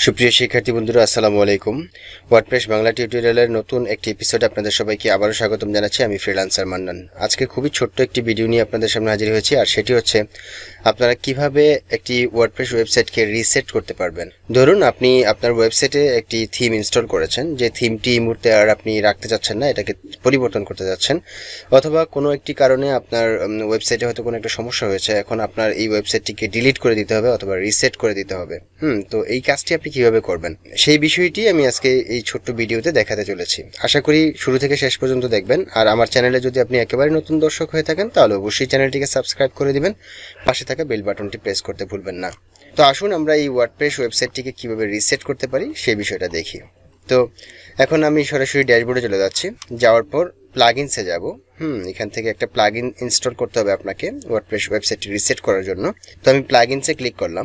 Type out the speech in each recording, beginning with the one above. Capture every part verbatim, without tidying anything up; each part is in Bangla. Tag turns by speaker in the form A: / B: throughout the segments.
A: সুপ্রিয় শিক্ষার্থী বন্ধুরা আসসালামু আলাইকুম। ওয়ার্ডপ্রেস বাংলা টিউটোরিয়ালের নতুন একটি এপিসোডে আপনাদের সবাইকে আবারও স্বাগতম জানাচ্ছি। আমি ফ্রিল্যান্সার মান্নান। আজকে খুবই ছোট্ট একটি ভিডিও নিয়ে আপনাদের সামনে হাজির হয়েছি, আর সেটি হচ্ছে আপনারা কিভাবে একটি ওয়ার্ডপ্রেস ওয়েবসাইটকে রিসেট করতে পারবেন। ধরুন আপনি আপনার ওয়েবসাইটে একটি থিম ইনস্টল করেছেন, যে থিমটি এই মুহূর্তে আর আপনি রাখতে চাচ্ছেন না, এটাকে পরিবর্তন করতে যাচ্ছেন, অথবা কোনো একটি কারণে আপনার ওয়েবসাইটে হয়তো কোনো একটা সমস্যা হয়েছে, এখন আপনার এই ওয়েবসাইটটিকে ডিলিট করে দিতে হবে অথবা রিসেট করে দিতে হবে। হুম তো এই কাজটি আপনি কিভাবে করবেন সেই বিষয়টি আমি আজকে এই ছোট্ট ভিডিওতে দেখাতে চলেছি। আশা করি শুরু থেকে শেষ পর্যন্ত দেখবেন। আর আমার চ্যানেলে যদি আপনি একেবারে নতুন দর্শক হয়ে থাকেন তাহলে অবশ্যই চ্যানেলটিকে সাবস্ক্রাইব করে দিবেন, পাশে থাকা বেল বাটনটি প্রেস করতে ভুলবেন না। তো আসুন আমরা এই ওয়ার্ডপ্রেস ওয়েবসাইটটিকে কিভাবে রিসেট করতে পারি সেই বিষয়টা দেখি। তো এখন আমি সরাসরি ড্যাশবোর্ডে চলে যাচ্ছি। যাওয়ার পর প্লাগইনসে যাব। হুম এখান থেকে একটা প্লাগইন ইনস্টল করতে হবে আপনাকে ওয়ার্ডপ্রেস ওয়েবসাইটটি রিসেট করার জন্য। তো আমি প্লাগইনসে ক্লিক করলাম,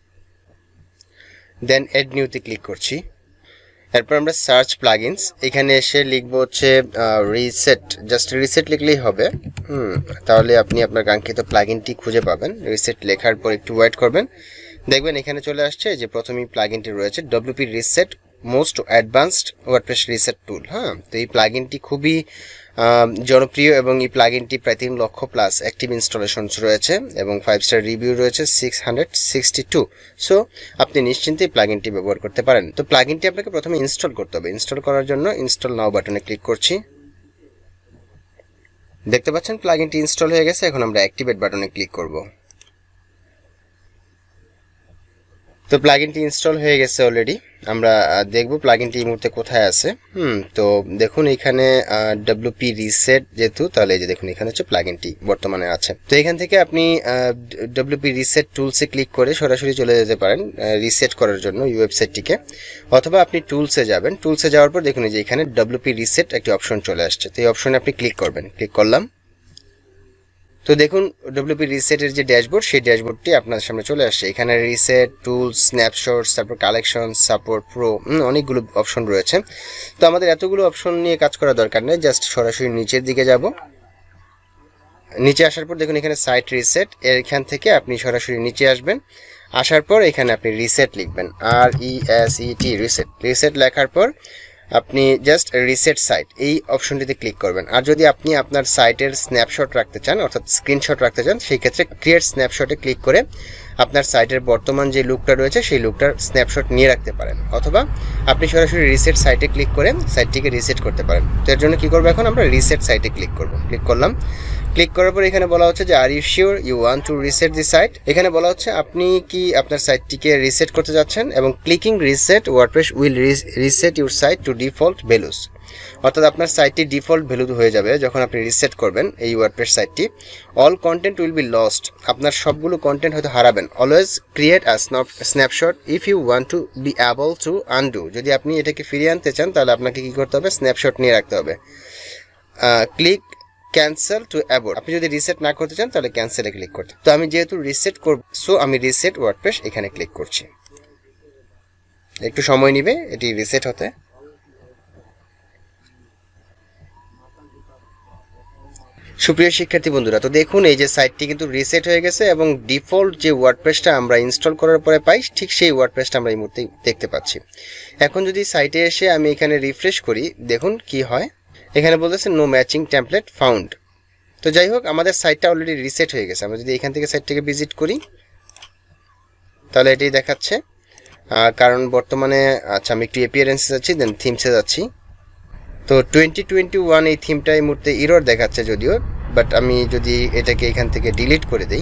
A: দেন এড নিউতে ক্লিক করছি। এরপর আমরা সার্চ প্লাগইনস, এখানে এসে লিখবো হচ্ছে রিসেট, জাস্ট রিসেট লিখলেই হবে। হুম তাহলে আপনি আপনার কাঙ্ক্ষিত প্লাগইনটি খুঁজে পাবেন। রিসেট লেখার পর একটু ওয়েট করবেন, দেখবেন এখানে চলে আসছে যে প্রথমেই প্লাগইনটি রয়েছে WP reset most advanced WordPress reset tool. হ্যাঁ তো এই প্লাগইনটি খুবই জনপ্রিয় এবং এই প্লাগইনটি প্রায় তিন লক্ষ প্লাস অ্যাক্টিভ ইনস্টলেশনস রয়েছে এবং ফাইভ স্টার রিভিউ রয়েছে six hundred sixty two. So আপনি নিশ্চিন্তে এই প্লাগইনটি ব্যবহার করতে পারেন। তো প্লাগইনটি আপনাকে প্রথমে ইনস্টল করতে হবে। ইনস্টল করার জন্য ইনস্টল নাও বাটনে ক্লিক করছি। দেখতে পাচ্ছেন প্লাগইনটি ইনস্টল হয়ে গেছে। এখন আমরা অ্যাক্টিভেট বাটনে ক্লিক করব। তো প্লাগইনটি ইনস্টল হয়ে গেছে অলরেডি। আমরা দেখব প্লাগইনটি এই মুহূর্তে কোথায় আছে। হুম তো দেখুন এখানে ডব্লিউপি রিসেট যেহেতু, তাহলে এই যে দেখুন এখানে হচ্ছে প্লাগইনটি বর্তমানে আছে। তো এখান থেকে আপনি ডব্লিউপি রিসেট টুলসে ক্লিক করে সরাসরি চলে যেতে পারেন রিসেট করার জন্য এই ওয়েবসাইটটিকে, অথবা আপনি টুলসে যাবেন। টুলসে যাওয়ার পর দেখুন যে এখানে ডব্লিউপি রিসেট একটি অপশন চলে আসছে। তো এই অপশনে আপনি ক্লিক করবেন। ক্লিক করলাম। তো দেখুন ডব্লিউপি রিসেটের যে ড্যাশবোর্ড, সেই ড্যাশবোর্ডটি আপনার সামনে চলে আসছে। এখানে রিসেট, টুলস, স্ন্যাপশটস, তারপর কালেকশন, সাপোর্ট, প্রো, অনেকগুলো অপশন রয়েছে। তো আমাদের এতগুলো অপশন নিয়ে কাজ করা দরকার নেই, জাস্ট সরাসরি নিচের দিকে যাব। নিচে আসার পর দেখুন এখানে সাইট রিসেট, এখান থেকে আপনি সরাসরি নিচে আসবেন। আসার পর এখানে আপনি রিসেট লিখবেন, আর E S E T reset. Reset লেখার পর আপনি জাস্ট রিসেট সাইট এই অপশনটিতে ক্লিক করবেন। আর যদি আপনি আপনার সাইটের স্ন্যাপশট রাখতে চান অর্থাৎ স্ক্রিনশট রাখতে চান, সেই ক্ষেত্রে ক্রিয়েট স্ন্যাপশটে ক্লিক করে আপনার সাইটের বর্তমান যে লুকটা রয়েছে সেই লুকটার স্ন্যাপশট নিয়ে রাখতে পারেন, অথবা আপনি সরাসরি রিসেট সাইটে ক্লিক করে সাইটটিকে রিসেট করতে পারেন। তো এর জন্য কী করবো, এখন আমরা রিসেট সাইটে ক্লিক করব। ক্লিক করলাম। ক্লিক করার পর এখানে বলা হচ্ছে যে are you sure you want to reset the site. এখানে বলা হচ্ছে আপনি কি আপনার সাইটটিকে রিসেট করতে যাচ্ছেন, এবং clicking reset WordPress will reset your site to default values. অর্থাৎ আপনার সাইটটি ডিফল্ট ভ্যালু হয়ে যাবে যখন আপনি রিসেট করবেন এই ওয়ার্ডপ্রেস সাইটটি। All content will be lost, আপনার সবগুলো কন্টেন্ট হয়তো হারাবেন। Always create a snapshot if you want to be able to undo, যদি আপনি এটাকে ফিরিয়ে আনতে চান তাহলে আপনাকে কি করতে হবে, স্ন্যাপশট নিয়ে রাখতে হবে। ক্লিক ক্যান্সেল টু অ্যাবোর্ট, আপনি যদি রিসেট না করতে চান তাহলে ক্যান্সেলে ক্লিক করতে। তো আমি যেহেতু রিসেট করব, সো আমি রিসেট ওয়ার্ডপ্রেস এখানে ক্লিক করছি। একটু সময় নেবে এটি রিসেট হতে। সুপ্রিয় শিক্ষার্থী বন্ধুরা, তো দেখুন এই যে সাইটটি কিন্তু রিসেট হয়ে গেছে এবং ডিফল্ট যে ওয়ার্ডপ্রেসটা আমরা ইনস্টল করার পরে পাই ঠিক সেই ওয়ার্ডপ্রেসটা আমরা এই মুহূর্তে দেখতে পাচ্ছি। এখন যদি সাইটে এসে আমি এখানে রিফ্রেশ করি, দেখুন কি হয়। এখানে বলতেছে নো ম্যাচিং টেমপ্লেট ফাউন্ড। তো যাই হোক আমাদের সাইটটা অলরেডি রিসেট হয়ে গেছে। আমরা যদি এখান থেকে সাইটটাকে ভিজিট করি তাহলে এটাই দেখাচ্ছে, কারণ বর্তমানে আচ্ছা আমি একটু অ্যাপিয়ারেন্সে যাচ্ছি, দেন থিমসে যাচ্ছি। তো টোয়েন্টি টোয়েন্টি ওয়ান এই থিমটা এই মুহূর্তে ইরর দেখাচ্ছে যদিও, বাট আমি যদি এটাকে এখান থেকে ডিলিট করে দিই,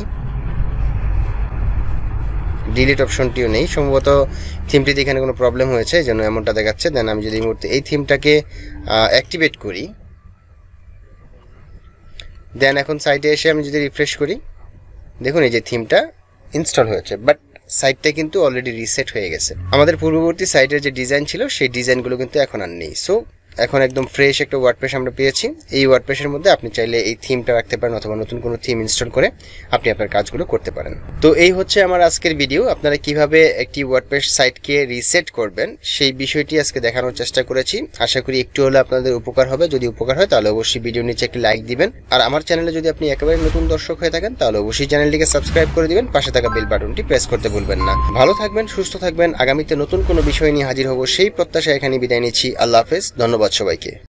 A: ডিলিট অপশনটিও নেই, সম্ভবত থিমটিতে এখানে কোনো প্রবলেম হয়েছে এই জন্য এমনটা দেখাচ্ছে। দেন আমি যদি এই মুহূর্তে এই থিমটাকে অ্যাক্টিভেট করি, দেন এখন সাইটে এসে আমি যদি রিফ্রেশ করি, দেখুন এই যে থিমটা ইনস্টল হয়েছে, বাট সাইটটা কিন্তু অলরেডি রিসেট হয়ে গেছে। আমাদের পূর্ববর্তী সাইটের যে ডিজাইন ছিল সেই ডিজাইনগুলো কিন্তু এখন আর নেই। সো এখন একদম ফ্রেশ একটা ওয়ার্ডপ্রেস আমরা পেয়েছি। এই ওয়ার্ডপ্রেসের মধ্যে আপনি চাইলে এই থিমটা রাখতে পারেন অথবা নতুন কোনো থিম ইনস্টল করে আপনি আপনার কাজগুলো করতে পারেন। তো এই হচ্ছে আমার আজকের ভিডিও। আপনারা কিভাবে একটি ওয়ার্ডপ্রেস সাইটকে রিসেট করবেন সেই বিষয়টি আজকে দেখানোর চেষ্টা করেছি। আশা করি একটু হলে আপনাদের উপকার হবে। যদি উপকার হয় তাহলে অবশ্যই ভিডিও নিচে একটি লাইক দিবেন। আর আমার চ্যানেলে যদি আপনি একেবারে নতুন দর্শক হয়ে থাকেন তাহলে অবশ্যই চ্যানেলটিকে সাবস্ক্রাইব করে দিবেন, পাশে থাকা বেল বাটনটি প্রেস করতে ভুলবেন না। ভালো থাকবেন, সুস্থ থাকবেন। আগামীতে নতুন কোনো বিষয় নিয়ে হাজির হব সেই প্রত্যাশা এখানে বিদায় নিচ্ছি। আল্লাহ হাফেজ। ধন্যবাদ সবাইকে।